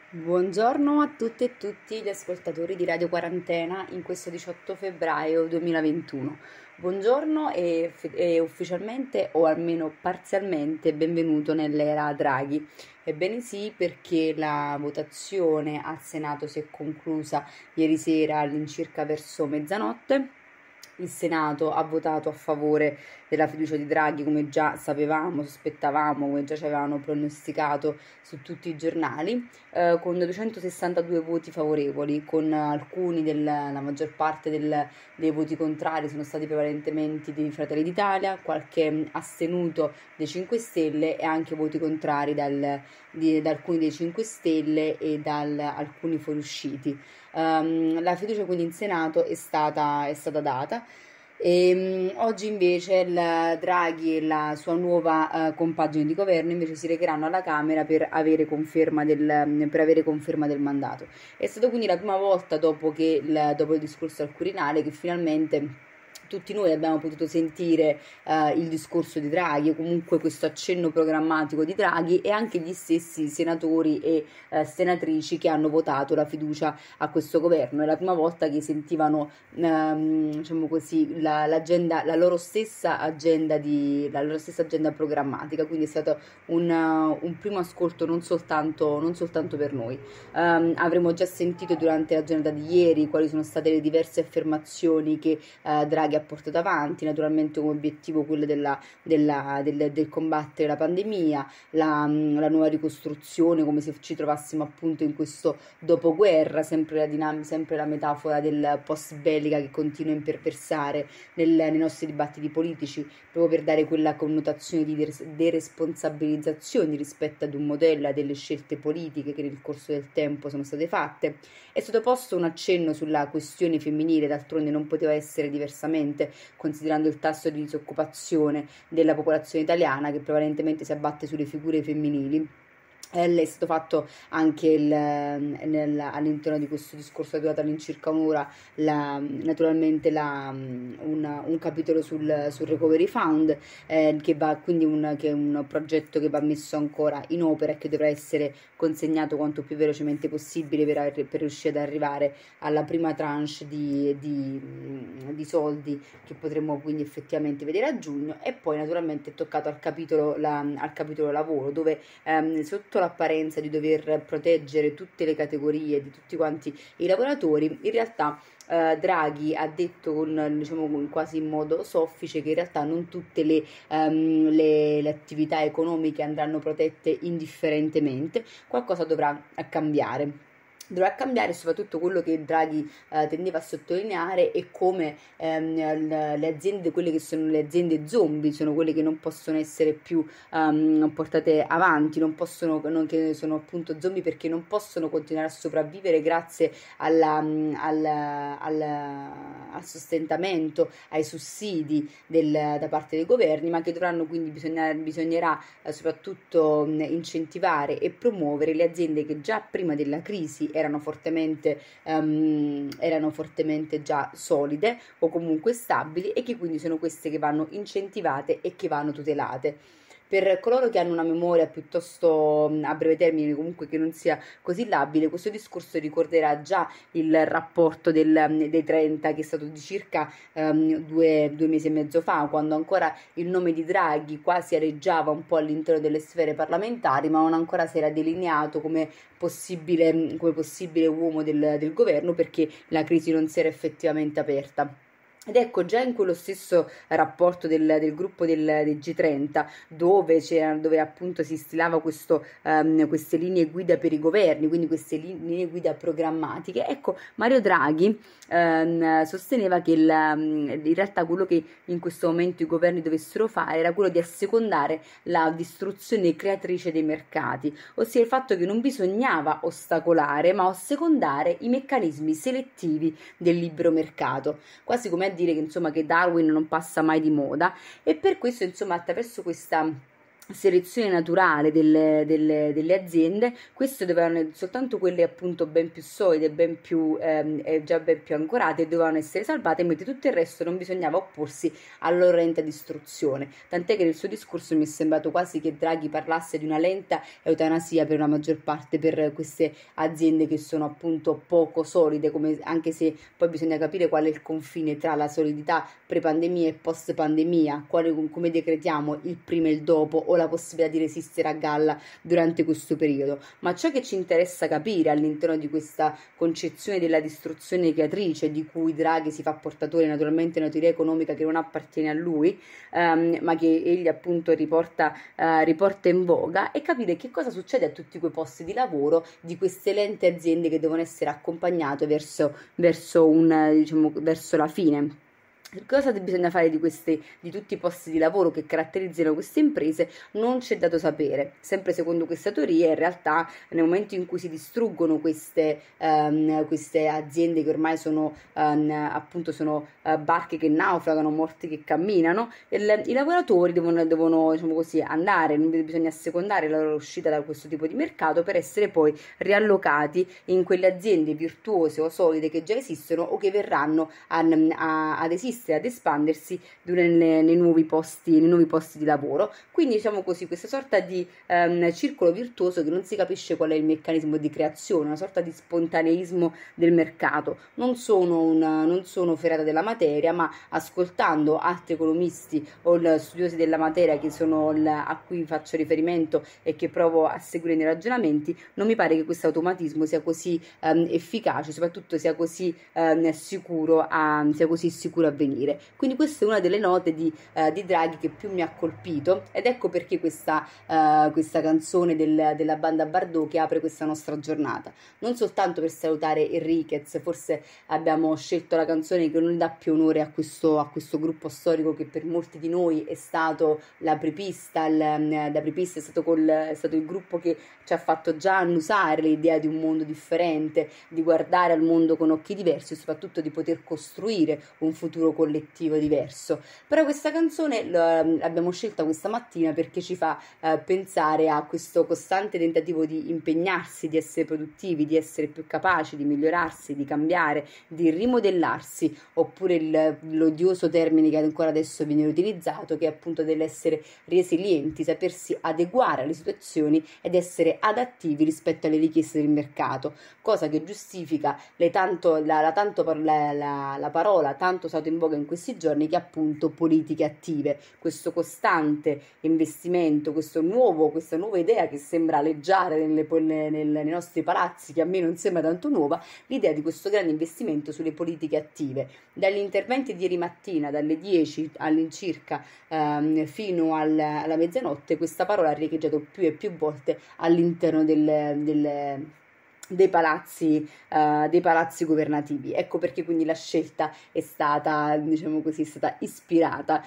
Buongiorno a tutte e tutti gli ascoltatori di Radio Quarantena in questo 18 febbraio 2021. Buongiorno e ufficialmente o almeno parzialmente benvenuto nell'era Draghi. Ebbene sì, perché la votazione al Senato si è conclusa ieri sera all'incirca verso mezzanotte. Il Senato ha votato a favore della fiducia di Draghi, come già sapevamo, sospettavamo, come già ci avevano pronosticato su tutti i giornali, con 262 voti favorevoli, con la maggior parte dei voti contrari sono stati prevalentemente di Fratelli d'Italia, qualche astenuto dei 5 Stelle e anche voti contrari da alcuni dei 5 Stelle e da alcuni fuoriusciti. La fiducia quindi in Senato è stata data. Oggi invece il Draghi e la sua nuova compagine di governo invece si recheranno alla Camera per avere conferma del mandato. È stato quindi la prima volta dopo il discorso al Quirinale che finalmente tutti noi abbiamo potuto sentire il discorso di Draghi o comunque questo accenno programmatico di Draghi e anche gli stessi senatori e senatrici che hanno votato la fiducia a questo governo. È la prima volta che sentivano diciamo così, la loro stessa agenda programmatica, quindi è stato un primo ascolto non soltanto per noi. Avremo già sentito durante la giornata di ieri quali sono state le diverse affermazioni che Draghi ha portato avanti, naturalmente come obiettivo quello del combattere la pandemia, la nuova ricostruzione, come se ci trovassimo appunto in questo dopoguerra, sempre la metafora del post bellica che continua a imperversare nei nostri dibattiti politici, proprio per dare quella connotazione di deresponsabilizzazione rispetto ad un modello, a delle scelte politiche che nel corso del tempo sono state fatte. È stato posto un accenno sulla questione femminile, d'altronde non poteva essere diversamente, considerando il tasso di disoccupazione della popolazione italiana che prevalentemente si abbatte sulle figure femminili. È stato fatto anche all'interno di questo discorso, è durato all'incirca un'ora, naturalmente un capitolo sul Recovery Fund, che è un progetto che va messo ancora in opera e che dovrà essere consegnato quanto più velocemente possibile per riuscire ad arrivare alla prima tranche di soldi che potremo quindi effettivamente vedere a giugno. E poi naturalmente è toccato al capitolo lavoro, dove sotto l'apparenza di dover proteggere tutte le categorie di tutti quanti i lavoratori, in realtà Draghi ha detto diciamo, quasi in modo soffice che in realtà non tutte le attività economiche andranno protette indifferentemente, qualcosa dovrà cambiare. Dovrà cambiare soprattutto quello che Draghi tendeva a sottolineare e come le aziende, quelle che sono le aziende zombie, sono quelle che non possono essere più portate avanti, che sono appunto zombie perché non possono continuare a sopravvivere grazie al sostentamento, ai sussidi da parte dei governi, ma che dovranno quindi bisognerà soprattutto incentivare e promuovere le aziende che già prima della crisi erano fortemente già solide o comunque stabili e che quindi sono queste che vanno incentivate e che vanno tutelate. Per coloro che hanno una memoria piuttosto a breve termine, comunque che non sia così labile, questo discorso ricorderà già il rapporto dei 30 che è stato di circa 2 mesi e mezzo fa, quando ancora il nome di Draghi quasi areggiava un po' all'interno delle sfere parlamentari, ma non ancora si era delineato come possibile uomo del governo, perché la crisi non si era effettivamente aperta. Ed ecco, già in quello stesso rapporto del gruppo dei G30, dove appunto si stilava queste linee guida per i governi, quindi queste linee guida programmatiche, ecco, Mario Draghi sosteneva che in realtà quello che in questo momento i governi dovessero fare era quello di assecondare la distruzione creatrice dei mercati, ossia il fatto che non bisognava ostacolare, ma assecondare i meccanismi selettivi del libero mercato, quasi come a dire che insomma che Darwin non passa mai di moda. E per questo insomma attraverso selezione naturale delle aziende. Queste dovevano, soltanto quelle appunto ben più solide, ben più, già ben più ancorate, dovevano essere salvate, mentre tutto il resto non bisognava opporsi alla loro lenta distruzione. Tant'è che nel suo discorso mi è sembrato quasi che Draghi parlasse di una lenta eutanasia per la maggior parte, per queste aziende che sono appunto poco solide, anche se poi bisogna capire qual è il confine tra la solidità pre-pandemia e post-pandemia, come decretiamo il prima e il dopo, o la possibilità di resistere a galla durante questo periodo. Ma ciò che ci interessa capire all'interno di questa concezione della distruzione creatrice, di cui Draghi si fa portatore, naturalmente una teoria economica che non appartiene a lui, ma che egli appunto riporta in voga, è capire che cosa succede a tutti quei posti di lavoro di queste lente aziende che devono essere accompagnate verso la fine. Cosa bisogna fare di tutti i posti di lavoro che caratterizzano queste imprese? Non c'è dato sapere. Sempre secondo questa teoria, in realtà, nel momento in cui si distruggono queste aziende che ormai sono barche che naufragano, morti che camminano, i lavoratori devono diciamo così, andare, bisogna assecondare la loro uscita da questo tipo di mercato per essere poi riallocati in quelle aziende virtuose o solide che già esistono o che verranno ad esistere, ad espandersi nei nuovi posti di lavoro. Quindi diciamo così, questa sorta di circolo virtuoso che non si capisce qual è il meccanismo di creazione, una sorta di spontaneismo del mercato. Non sono ferrata della materia, ma ascoltando altri economisti o studiosi della materia a cui faccio riferimento e che provo a seguire nei ragionamenti, non mi pare che questo automatismo sia così efficace, soprattutto sia così sicuro a venire. Quindi questa è una delle note di Draghi che più mi ha colpito, ed ecco perché questa canzone della banda Bardot che apre questa nostra giornata, non soltanto per salutare Enriquez. Forse abbiamo scelto la canzone che non dà più onore a questo gruppo storico che per molti di noi è stato l'apripista. L'apripista è stato il gruppo che ci ha fatto già annusare l'idea di un mondo differente, di guardare al mondo con occhi diversi e soprattutto di poter costruire un futuro collettivo diverso. Però questa canzone l'abbiamo scelta questa mattina perché ci fa pensare a questo costante tentativo di impegnarsi, di essere produttivi, di essere più capaci, di migliorarsi, di cambiare, di rimodellarsi, oppure l'odioso termine che ancora adesso viene utilizzato, che è appunto dell'essere resilienti, sapersi adeguare alle situazioni ed essere adattivi rispetto alle richieste del mercato, cosa che giustifica la parola tanto usata in voga in questi giorni, che è appunto politiche attive. Questo costante investimento, questa nuova idea che sembra aleggiare nei nostri palazzi, che a me non sembra tanto nuova, l'idea di questo grande investimento sulle politiche attive. Dagli interventi di ieri mattina, dalle 10 all'incirca fino alla mezzanotte, questa parola ha riecheggiato più e più volte all'interno dei palazzi governativi. Ecco perché quindi la scelta è stata, diciamo così, è stata ispirata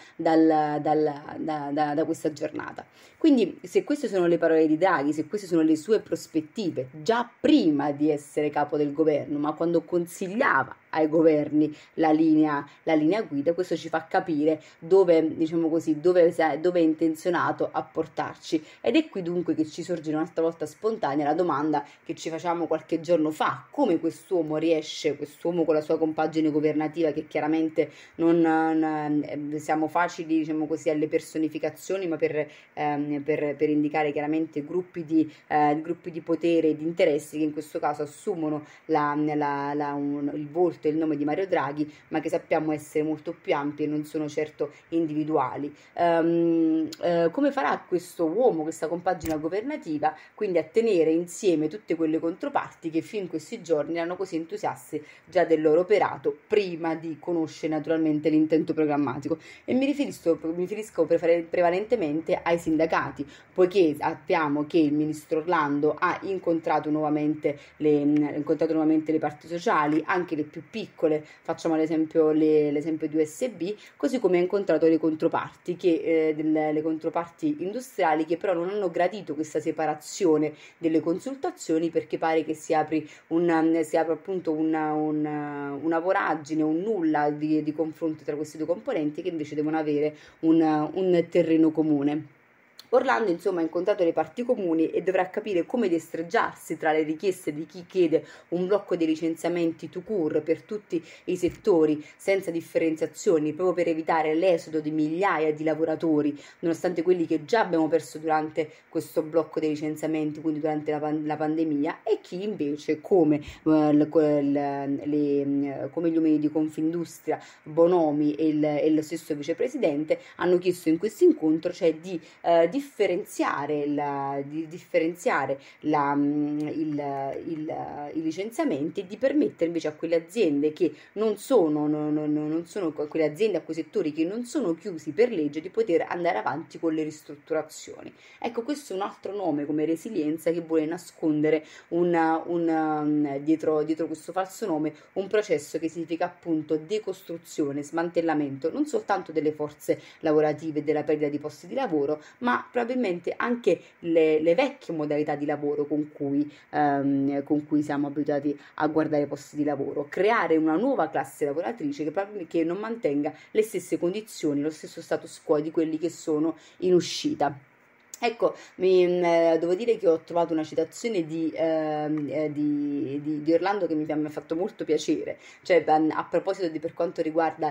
da questa giornata. Quindi, se queste sono le parole di Draghi, se queste sono le sue prospettive già prima di essere capo del governo, ma quando consigliava ai governi la linea guida, questo ci fa capire dove, diciamo così, dove è intenzionato a portarci. Ed è qui dunque che ci sorge un'altra volta spontanea la domanda che ci facciamo qualche giorno fa: come quest'uomo con la sua compagine governativa, che chiaramente non siamo facili, diciamo così, alle personificazioni, ma per indicare chiaramente gruppi di potere e di interessi che in questo caso assumono il volto e il nome di Mario Draghi, ma che sappiamo essere molto più ampi e non sono certo individuali. Come farà questo uomo, questa compagine governativa, quindi a tenere insieme tutte quelle controparti che fin in questi giorni erano così entusiasti già del loro operato, prima di conoscere naturalmente l'intento programmatico? E mi riferisco prevalentemente ai sindacati, poiché sappiamo che il ministro Orlando ha incontrato nuovamente le parti sociali, anche le più piccole. Facciamo l'esempio di USB, così come ha incontrato le controparti le controparti industriali, che però non hanno gradito questa separazione delle consultazioni, perché pare che si apri appunto una voragine, un nulla di confronto tra questi due componenti, che invece devono avere un terreno comune. Orlando insomma ha incontrato le parti comuni e dovrà capire come destreggiarsi tra le richieste di chi chiede un blocco dei licenziamenti tout court per tutti i settori senza differenziazioni, proprio per evitare l'esodo di migliaia di lavoratori, nonostante quelli che già abbiamo perso durante questo blocco dei licenziamenti, quindi durante la pandemia, e chi invece come come gli uomini di Confindustria, Bonomi e lo stesso vicepresidente hanno chiesto in questo incontro, cioè di differenziare i licenziamenti e di permettere invece a quelle aziende che non sono quelle aziende a quei settori che non sono chiusi per legge di poter andare avanti con le ristrutturazioni. Ecco, questo è un altro nome come resilienza che vuole nascondere dietro questo falso nome un processo che significa appunto decostruzione, smantellamento non soltanto delle forze lavorative e della perdita di posti di lavoro, ma probabilmente anche le vecchie modalità di lavoro con cui siamo abituati a guardare posti di lavoro, creare una nuova classe lavoratrice che non mantenga le stesse condizioni, lo stesso status quo di quelli che sono in uscita. Ecco, devo dire che ho trovato una citazione di Orlando che mi ha fatto molto piacere, cioè a proposito di per quanto riguarda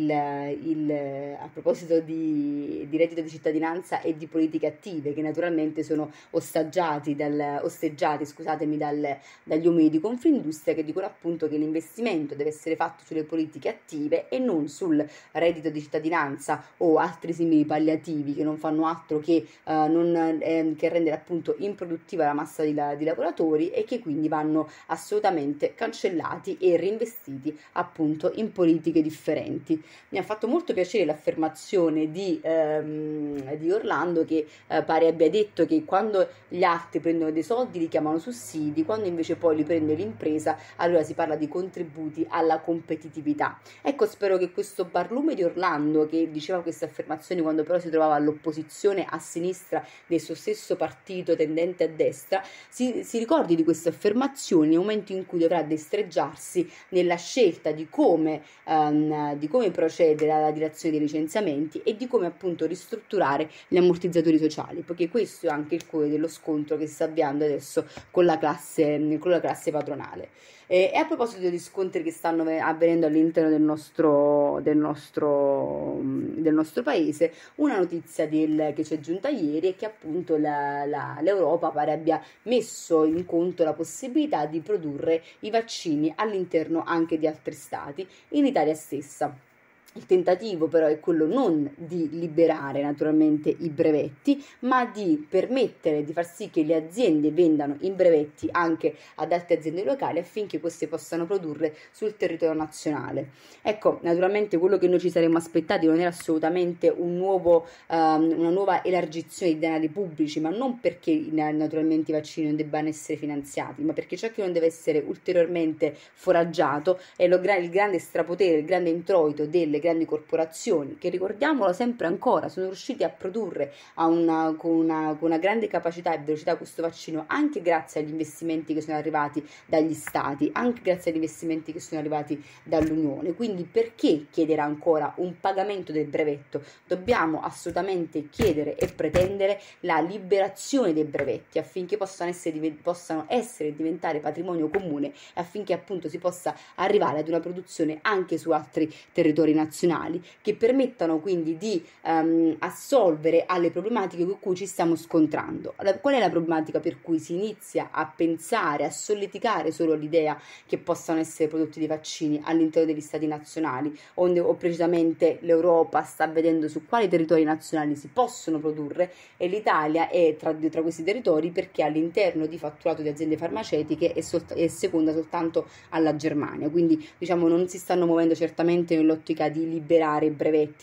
a proposito di reddito di cittadinanza e di politiche attive che naturalmente sono osteggiati dagli uomini di Confindustria, che dicono appunto che l'investimento deve essere fatto sulle politiche attive e non sul reddito di cittadinanza o altri simili palliativi che non fanno altro che che rendere appunto improduttiva la massa di lavoratori e che quindi vanno assolutamente cancellati e reinvestiti appunto in politiche differenti. Mi ha fatto molto piacere l'affermazione di Orlando che pare abbia detto che quando gli altri prendono dei soldi li chiamano sussidi, quando invece poi li prende l'impresa allora si parla di contributi alla competitività. Ecco, spero che questo barlume di Orlando, che diceva queste affermazioni quando però si trovava all'opposizione a sinistra del suo stesso partito tendente a destra, si ricordi di queste affermazioni nel momento in cui dovrà destreggiarsi nella scelta di come procedere alla dilazione dei licenziamenti e di come appunto ristrutturare gli ammortizzatori sociali, perché questo è anche il cuore dello scontro che si sta avviando adesso con la classe padronale. E a proposito di scontri che stanno avvenendo all'interno del nostro paese, una notizia che ci è giunta ieri è che appunto l'Europa pare abbia messo in conto la possibilità di produrre i vaccini all'interno anche di altri stati, in Italia stessa. Il tentativo però è quello non di liberare naturalmente i brevetti, ma di permettere di far sì che le aziende vendano i brevetti anche ad altre aziende locali affinché queste possano produrre sul territorio nazionale. Ecco, naturalmente quello che noi ci saremmo aspettati non era assolutamente una nuova elargizione di denari pubblici, ma non perché naturalmente i vaccini non debbano essere finanziati, ma perché ciò che non deve essere ulteriormente foraggiato è il grande strapotere, il grande introito delle grandi corporazioni che, ricordiamolo sempre ancora, sono riusciti a produrre con una grande capacità e velocità questo vaccino anche grazie agli investimenti che sono arrivati dagli stati, anche grazie agli investimenti che sono arrivati dall'Unione. Quindi perché chiedere ancora un pagamento del brevetto? Dobbiamo assolutamente chiedere e pretendere la liberazione dei brevetti affinché possano essere e diventare patrimonio comune e affinché appunto si possa arrivare ad una produzione anche su altri territori nazionali che permettano quindi di assolvere alle problematiche con cui ci stiamo scontrando. Qual è la problematica per cui si inizia a pensare, a solleticare solo l'idea che possano essere prodotti dei vaccini all'interno degli stati nazionali, o precisamente l'Europa sta vedendo su quali territori nazionali si possono produrre e l'Italia è tra questi territori perché all'interno di fatturato di aziende farmaceutiche è seconda soltanto alla Germania, quindi diciamo non si stanno muovendo certamente nell'ottica di liberare i brevetti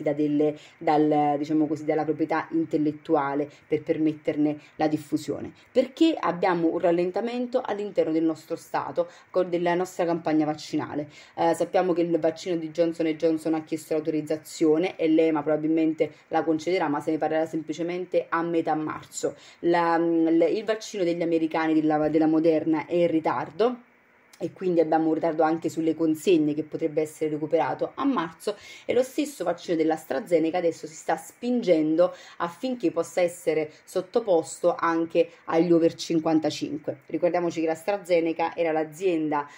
dalla proprietà intellettuale per permetterne la diffusione, perché abbiamo un rallentamento all'interno del nostro Stato della nostra campagna vaccinale. Sappiamo che il vaccino di Johnson & Johnson ha chiesto l'autorizzazione e l'EMA probabilmente la concederà, ma se ne parlerà semplicemente a metà marzo. Il vaccino degli americani della Moderna è in ritardo. e quindi abbiamo un ritardo anche sulle consegne che potrebbe essere recuperato a marzo, e lo stesso vaccino dell'AstraZeneca adesso si sta spingendo affinché possa essere sottoposto anche agli over 55. Ricordiamoci che l'AstraZeneca era l'azienda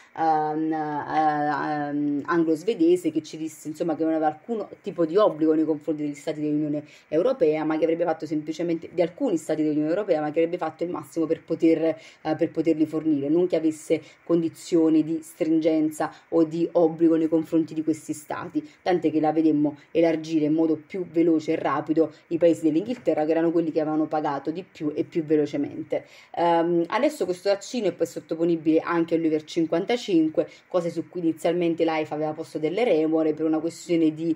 anglo-svedese che ci disse insomma che non aveva alcun tipo di obbligo nei confronti degli stati dell'Unione Europea, ma che avrebbe fatto semplicemente di alcuni stati dell'Unione Europea, ma che avrebbe fatto il massimo per poterli fornire, non che avesse condizioni di stringenza o di obbligo nei confronti di questi stati, tant'è che la vedemmo elargire in modo più veloce e rapido i paesi dell'Inghilterra, che erano quelli che avevano pagato di più e più velocemente. Adesso questo vaccino è poi sottoponibile anche agli over 55, cose su cui inizialmente l'AIFA aveva posto delle remore per una questione di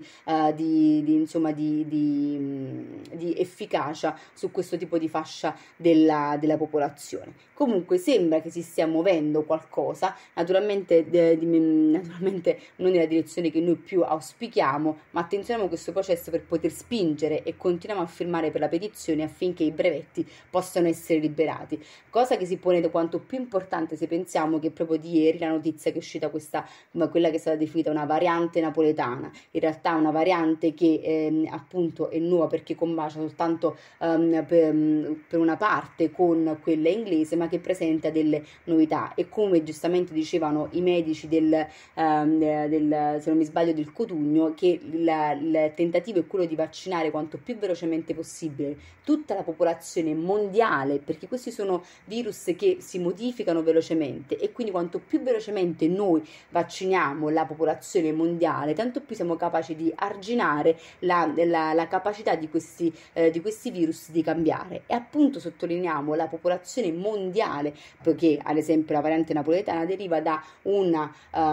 efficacia su questo tipo di fascia della popolazione. Comunque sembra che si stia muovendo qualcosa, naturalmente non nella direzione che noi più auspichiamo, ma attenzioniamo questo processo per poter spingere e continuiamo a firmare per la petizione affinché i brevetti possano essere liberati, cosa che si pone da quanto più importante se pensiamo che proprio di ieri la notizia che è uscita quella che è stata definita una variante napoletana, in realtà una variante che appunto è nuova perché combacia soltanto per una parte con quella inglese, ma che presenta delle novità, e come giustamente dicevano i medici se non mi sbaglio del Cotugno, che il tentativo è quello di vaccinare quanto più velocemente possibile tutta la popolazione mondiale, perché questi sono virus che si modificano velocemente, e quindi quanto più velocemente noi vacciniamo la popolazione mondiale, tanto più siamo capaci di arginare la capacità di questi virus di cambiare. E appunto sottolineiamo la popolazione mondiale, perché ad esempio la variante napoletana deriva da una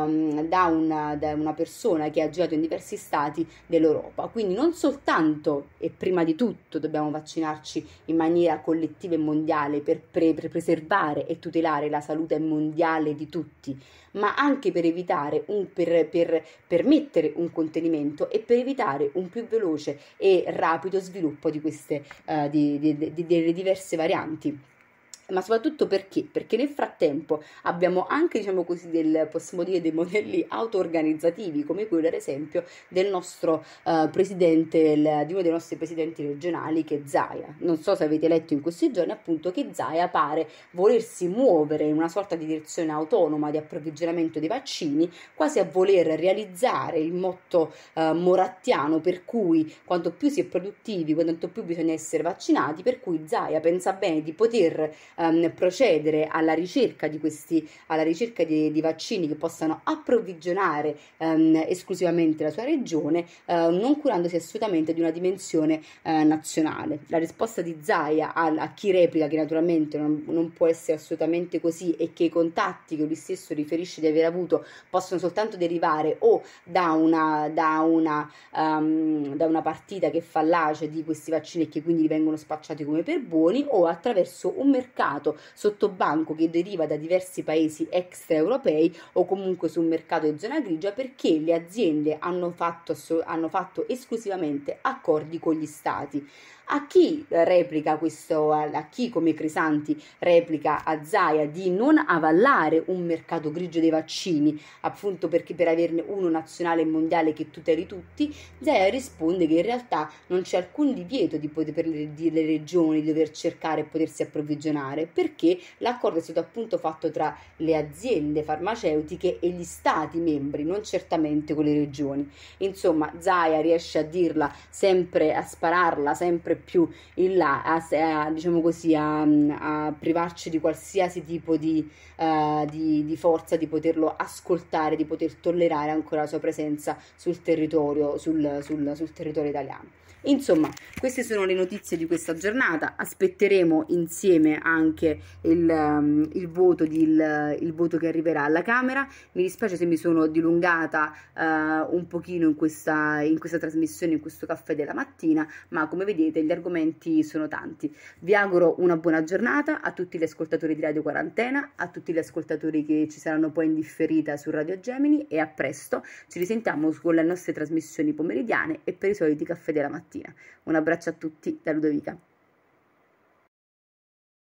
persona che ha girato in diversi stati dell'Europa. Quindi non soltanto e prima di tutto dobbiamo vaccinarci in maniera collettiva e mondiale per preservare e tutelare la salute mondiale di tutti, ma anche per evitare per permettere un contenimento e per evitare un più veloce e rapido sviluppo di queste delle diverse varianti. Ma soprattutto perché nel frattempo abbiamo anche, diciamo così, possiamo dire, dei modelli auto-organizzativi, come quello ad esempio del nostro presidente, di uno dei nostri presidenti regionali, che è Zaia. Non so se avete letto in questi giorni appunto che Zaia pare volersi muovere in una sorta di direzione autonoma di approvvigionamento dei vaccini, quasi a voler realizzare il motto morattiano per cui quanto più si è produttivi, quanto più bisogna essere vaccinati, per cui Zaia pensa bene di poter procedere alla ricerca di vaccini che possano approvvigionare esclusivamente la sua regione, non curandosi assolutamente di una dimensione nazionale. La risposta di Zaia a chi replica che naturalmente non può essere assolutamente così, e che i contatti che lui stesso riferisce di aver avuto possono soltanto derivare o da una partita che fallace di questi vaccini e che quindi vengono spacciati come per buoni, o attraverso un mercato sotto banco che deriva da diversi paesi extraeuropei, o comunque su un mercato di zona grigia, perché le aziende hanno fatto esclusivamente accordi con gli stati. A chi replica questo, a chi come Crisanti replica a Zaia di non avallare un mercato grigio dei vaccini, appunto perché per averne uno nazionale e mondiale che tuteli tutti, Zaia risponde che in realtà non c'è alcun divieto per le regioni di dover cercare e potersi approvvigionare, perché l'accordo è stato appunto fatto tra le aziende farmaceutiche e gli stati membri, non certamente con le regioni. Insomma, Zaia riesce a dirla sempre, a spararla sempre più in là, diciamo così, a privarci di qualsiasi tipo di forza, di poterlo ascoltare, di poter tollerare ancora la sua presenza sul territorio italiano. Insomma, queste sono le notizie di questa giornata. Aspetteremo insieme anche il voto che arriverà alla Camera. Mi dispiace se mi sono dilungata un pochino in questa trasmissione, in questo caffè della mattina, ma come vedete gli argomenti sono tanti. Vi auguro una buona giornata a tutti gli ascoltatori di Radio Quarantena, a tutti gli ascoltatori che ci saranno poi in differita su Radio Gemini, e a presto. Ci risentiamo con le nostre trasmissioni pomeridiane e per i soliti caffè della mattina. Un abbraccio a tutti da Ludovica.